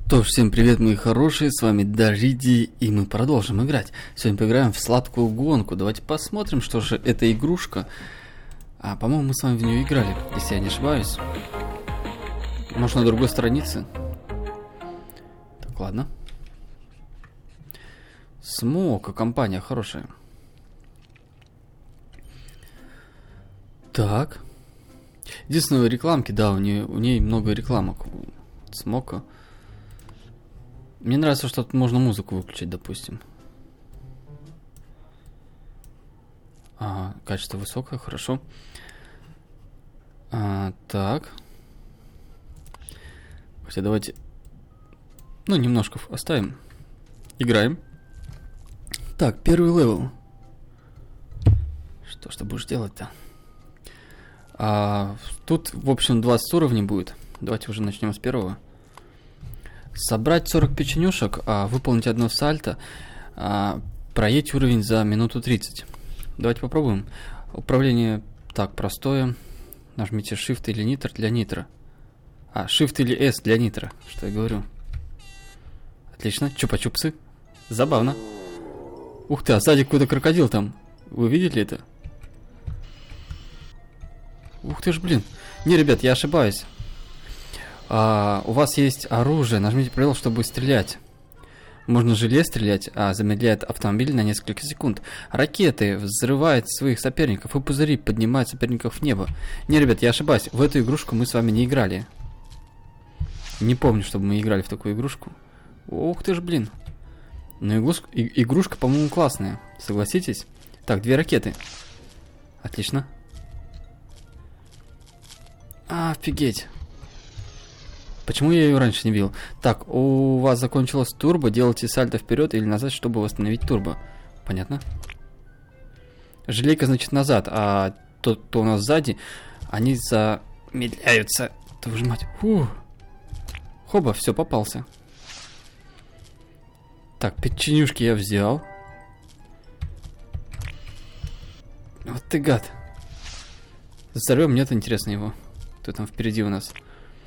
Что ж, всем привет, мои хорошие, с вами Дариди, и мы продолжим играть. Сегодня поиграем в сладкую гонку. Давайте посмотрим, что же это игрушка. По-моему, мы с вами в нее играли, если я не ошибаюсь. Может, на другой странице. Так, ладно. Смока, компания хорошая. Так. Единственное, рекламки, да, у нее много рекламок. Смока. Мне нравится, что тут можно музыку выключить, допустим. Ага, качество высокое, хорошо. Так. Хотя давайте... немножко оставим. Играем. Так, первый левел. Что ж ты будешь делать-то? Тут, в общем, 20 уровней будет. Давайте уже начнем с первого. Собрать 40 печенюшек, выполнить одно сальто, проедь уровень за минуту 30. Давайте попробуем. Управление так простое. Нажмите Shift или Nitro для нитро. Shift или S для нитро, что я говорю. Отлично, чупа-чупсы. Забавно. Ух ты, сзади какой-то крокодил там. Вы видели это? Ух ты ж, блин. Не, ребят, я ошибаюсь. У вас есть оружие, нажмите пробел, чтобы стрелять. Можно желе стрелять, замедляет автомобиль на несколько секунд. Ракеты взрывают своих соперников, и пузыри поднимают соперников в небо. Не, ребят, я ошибаюсь, в эту игрушку мы с вами не играли. Не помню, чтобы мы играли в такую игрушку. Ух ты ж, блин. Игрушка, по-моему, классная, согласитесь? Так, 2 ракеты. Отлично. Офигеть. Почему я ее раньше не видел? Так, у вас закончилось турбо, делайте сальто вперед или назад, чтобы восстановить турбо. Понятно? Желейка, значит, назад, а тот, кто у нас сзади, они замедляются. Твою ж мать. Хоба, все, попался. Так, печенюшки я взял. Вот ты гад. Взорвем, мне-то интересно его. Кто там впереди у нас?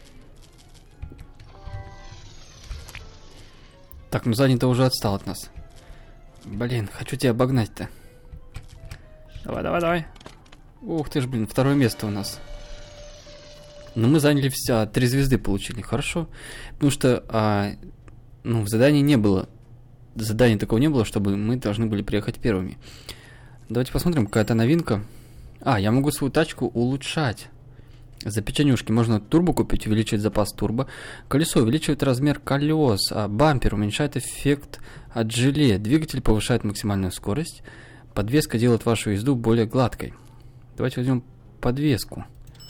Так, задний-то уже отстал от нас. Блин, хочу тебя обогнать-то. Давай. Ух ты ж, блин, 2-е место у нас. Но мы заняли 3 звезды получили, хорошо. Потому что, в задании не было. Задания такого не было, чтобы мы должны были приехать первыми. Давайте посмотрим, какая-то новинка. Я могу свою тачку улучшать. За печенюшки можно турбо купить, увеличивать запас турбо. Колесо увеличивает размер колес. Бампер уменьшает эффект от желе. Двигатель повышает максимальную скорость. Подвеска делает вашу езду более гладкой. Давайте возьмем подвеску.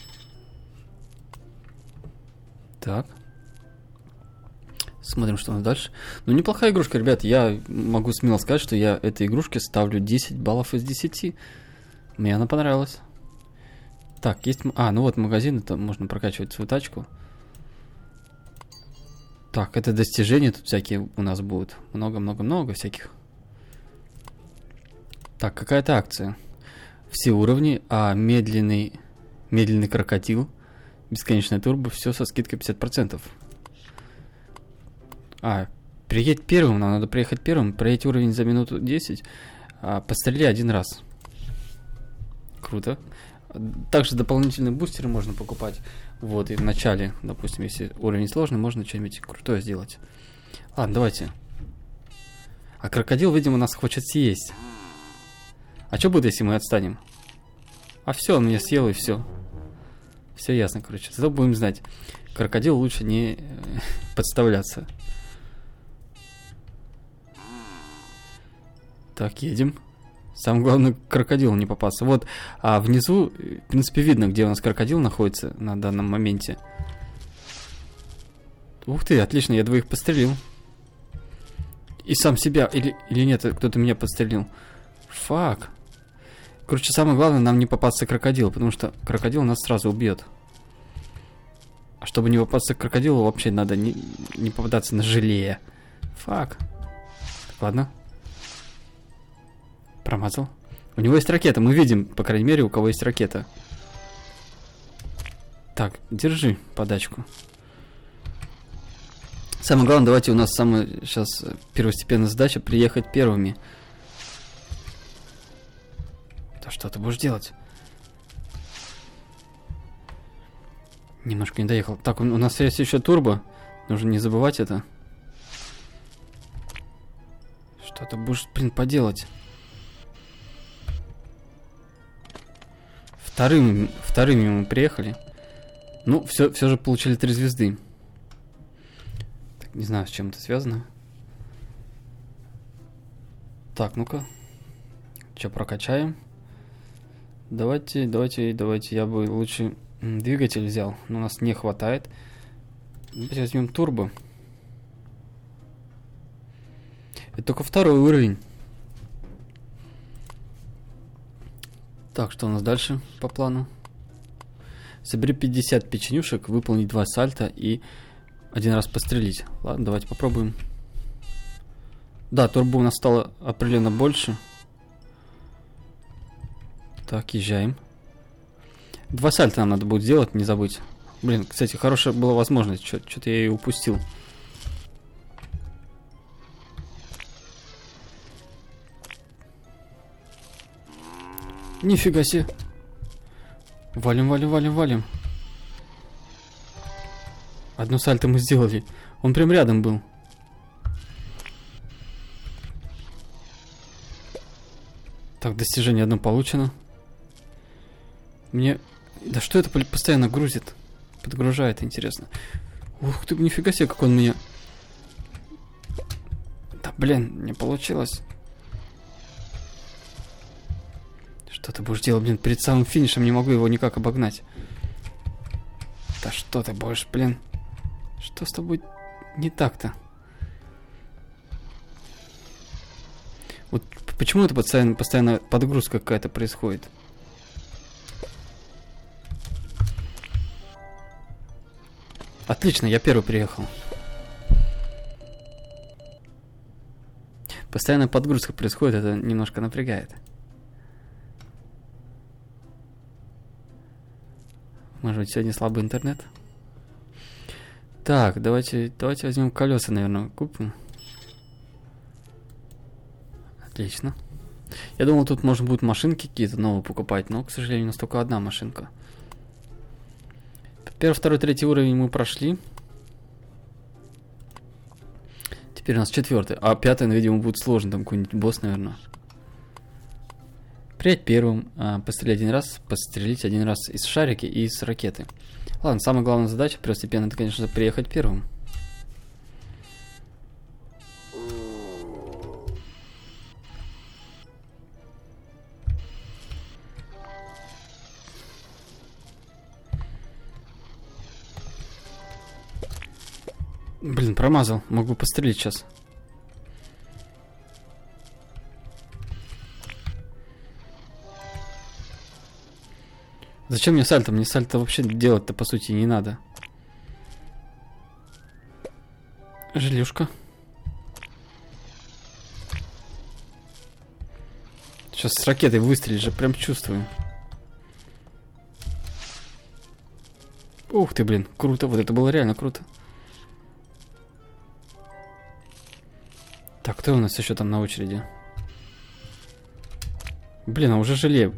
Так. Смотрим, что у нас дальше. Неплохая игрушка, ребят. Я могу смело сказать, что я этой игрушке ставлю 10 баллов из 10. Мне она понравилась. Так, есть... вот магазин, это можно прокачивать свою тачку. Так, это достижения тут всякие у нас будут. Много-много-много всяких. Так, какая-то акция. Все уровни, медленный крокодил, бесконечная турбо, все со скидкой 50%. Приедь первым, нам надо приехать первым, проедь уровень за минуту 10, постреляй 1 раз. Круто. Также дополнительные бустеры можно покупать. И в начале, допустим, если уровень сложный, можно что-нибудь крутое сделать. Ладно, давайте. Крокодил, видимо, нас хочет съесть. Что будет, если мы отстанем? Все, он меня съел, и все. Все ясно, короче. Зато будем знать. Крокодил лучше не подставляться. Так, едем. Самое главное, крокодил не попался. Внизу, в принципе, видно, где у нас крокодил находится на данном моменте. Ух ты, отлично, я 2 подстрелил. И сам себя, или нет, кто-то меня подстрелил. Фак. Короче, самое главное, нам не попасться крокодил, потому что крокодил нас сразу убьет. Чтобы не попасться к крокодилу, вообще надо не попадаться на желе. Фак. Так, ладно. Промазал. У него есть ракета, мы видим, по крайней мере, у кого есть ракета. Так, держи подачку. Самое главное, давайте у нас самая сейчас первостепенная задача приехать первыми. Да что ты будешь делать? Немножко не доехал. Так, у нас есть еще турбо. Нужно не забывать это. Что ты будешь, блин, поделать? Вторыми мы приехали. Ну, все же получили 3 звезды. Так, не знаю, с чем это связано. Так, ну-ка. Что, прокачаем? Давайте, я бы лучше двигатель взял. Но у нас не хватает. Давайте возьмем турбо. Это только 2-й уровень. Так, что у нас дальше по плану? Собери 50 печенюшек, выполнить 2 сальта и 1 раз пострелить. Ладно, давайте попробуем. Да, турбо у нас стало определенно больше. Так, езжаем. 2 сальта нам надо будет сделать, не забыть. Блин, кстати, хорошая была возможность. Что-то я ее упустил. Нифига себе. Валим. Одно сальто мы сделали. Он прям рядом был. Так, достижение одно получено. Мне... Да что это постоянно грузит? Подгружает, интересно. Ух ты, нифига себе, как он меня... Да блин, не получилось. Что ты будешь делать, блин, перед самым финишем не могу его никак обогнать. Да что ты будешь, блин? Что с тобой не так-то? Вот почему это постоянно подгрузка какая-то происходит? Отлично, я первый приехал. Постоянная подгрузка происходит, это немножко напрягает. Может быть, сегодня слабый интернет? Так, давайте возьмем колеса, наверное, купим. Отлично. Я думал, тут можно будет машинки какие-то новые покупать, но, к сожалению, у нас только одна машинка. 1, 2, 3 уровень мы прошли. Теперь у нас 4-й. А 5-й, видимо, будет сложно. Там какой-нибудь босс, наверное. Приять первым, пострелять 1 раз, пострелить 1 раз из шарики и из ракеты. Ладно, самая главная задача первостепенно, это, конечно, приехать первым. Блин, промазал. Могу пострелить сейчас. Зачем мне сальто? Мне сальто вообще делать-то, по сути, не надо. Желюшка. Сейчас с ракетой выстрелить же, прям чувствую. Ух ты, блин, круто. Вот это было реально круто. Так, кто у нас еще там на очереди? Блин, а уже желе.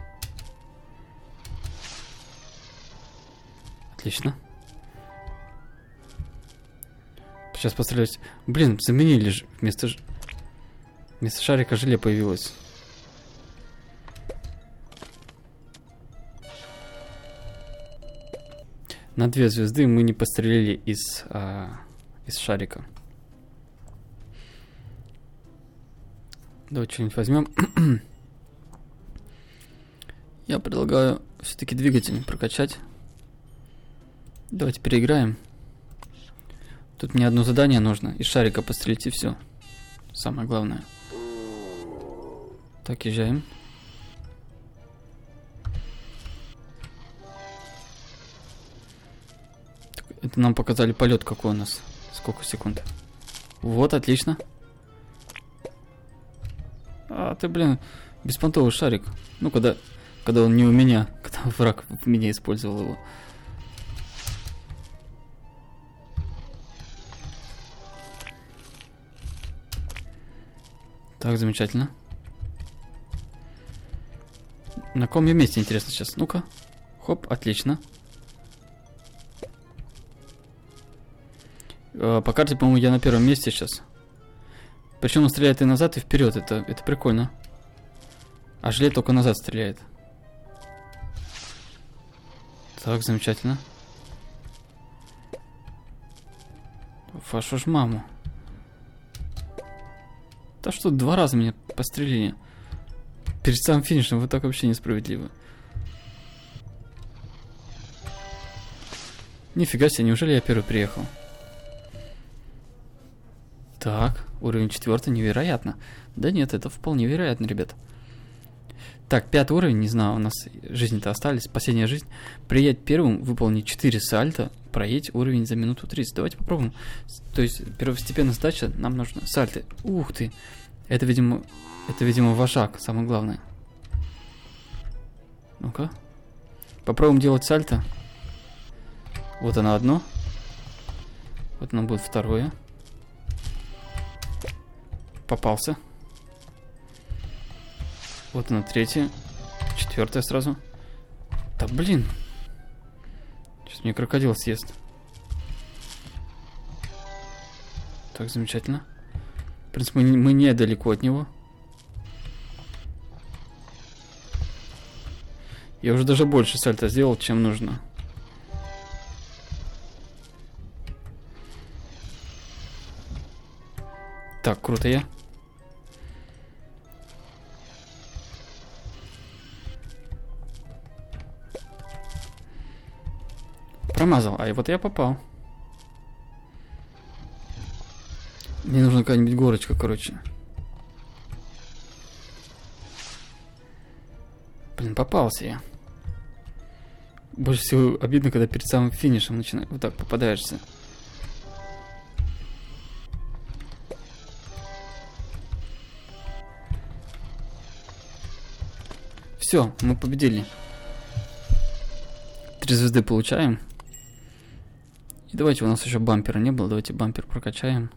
Отлично. Сейчас пострелять. Блин, заменили же. Вместо шарика желе появилось. На 2 звезды мы не пострелили из шарика. Давай что-нибудь возьмем. Я предлагаю все-таки двигатель прокачать. Давайте переиграем. Тут мне одно задание нужно. Из шарика пострелить и все. Самое главное. Так, езжаем. Это нам показали полет какой у нас. Сколько секунд. Вот, отлично. А ты, блин, беспонтовый шарик. Ну, когда он не у меня. Когда враг в меня использовал его. Так, замечательно. На каком я месте, интересно, сейчас? Ну-ка. Хоп, отлично. По карте, по-моему, я на первом месте сейчас. Причем он стреляет и назад, и вперед. Это прикольно. А жилет только назад стреляет. Так, замечательно. Вашу ж маму. Да что, 2 раза меня пострелили. Перед самым финишем, вот так вообще несправедливо. Нифига себе, неужели я первый приехал? Так, уровень 4, невероятно. Да нет, это вполне вероятно, ребят. Так, 5 уровень, не знаю, у нас жизни-то остались, последняя жизнь. Приедь первым, выполнить 4 сальто, проедь уровень за минуту 30. Давайте попробуем. То есть, первостепенная задача, нам нужно сальто. Ух ты! Это, видимо, вожак, самое главное. Ну-ка. Попробуем делать сальто. Вот оно одно. Вот оно будет второе. Попался. Вот оно третье. Четвертое сразу. Да блин. Сейчас мне крокодил съест. Так, замечательно. В принципе, мы недалеко от него. Я уже даже больше сальто сделал, чем нужно. Так, круто я. Промазал, а и вот я попал. Мне нужна какая-нибудь горочка, короче. Блин, попался я. Больше всего обидно, когда перед самым финишем начинаешь, вот так попадаешься. Все, мы победили. 3 звезды получаем. И давайте, у нас еще бампера не было, давайте бампер прокачаем.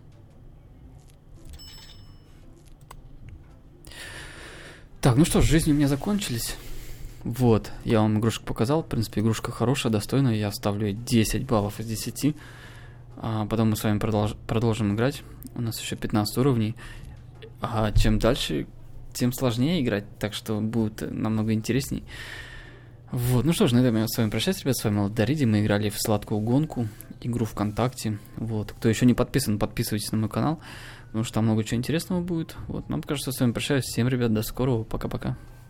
Так, ну что ж, жизни у меня закончились. Вот, я вам игрушку показал. В принципе, игрушка хорошая, достойная. Я ставлю ей 10 баллов из 10. А потом мы с вами продолжим играть. У нас еще 15 уровней. А чем дальше, тем сложнее играть. Так что будет намного интересней. Вот, ну что ж, на этом я с вами прощаюсь, ребят. С вами Ладариди. Мы играли в сладкую гонку. Игру ВКонтакте. Вот, кто еще не подписан, подписывайтесь на мой канал. Потому что там много чего интересного будет. Вот, нам кажется, с вами прощаюсь. Всем, ребят, до скорого. Пока-пока.